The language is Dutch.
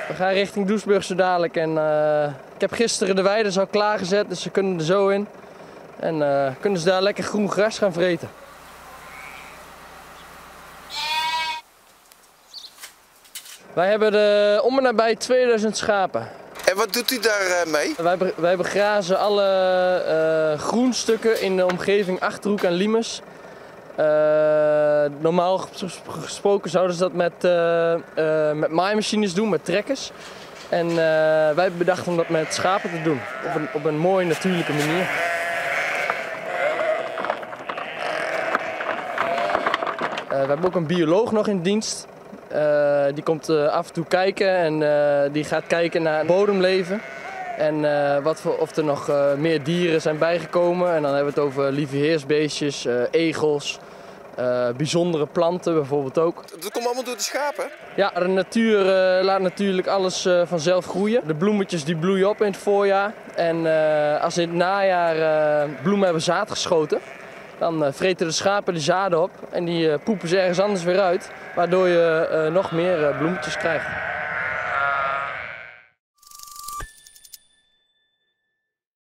We gaan richting Doesburg zo dadelijk en ik heb gisteren de weiden al klaargezet, dus ze kunnen er zo in. En kunnen ze daar lekker groen gras gaan vreten. Wij hebben om en nabij 2000 schapen. En wat doet u daar mee? Wij begrazen alle groenstukken in de omgeving Achterhoek en Limes. Normaal gesproken zouden ze dat met maaimachines doen, met trekkers. En wij hebben bedacht om dat met schapen te doen, op een mooie natuurlijke manier. We hebben ook een bioloog nog in dienst. Die komt af en toe kijken en die gaat kijken naar het bodemleven. En of er nog meer dieren zijn bijgekomen. En dan hebben we het over lieveheersbeestjes, egels, bijzondere planten bijvoorbeeld ook. Dat komt allemaal door de schapen? Ja, de natuur laat natuurlijk alles vanzelf groeien. De bloemetjes die bloeien op in het voorjaar. En als in het najaar bloemen hebben zaad geschoten, dan vreten de schapen de zaden op en die poepen ze ergens anders weer uit. Waardoor je nog meer bloemetjes krijgt.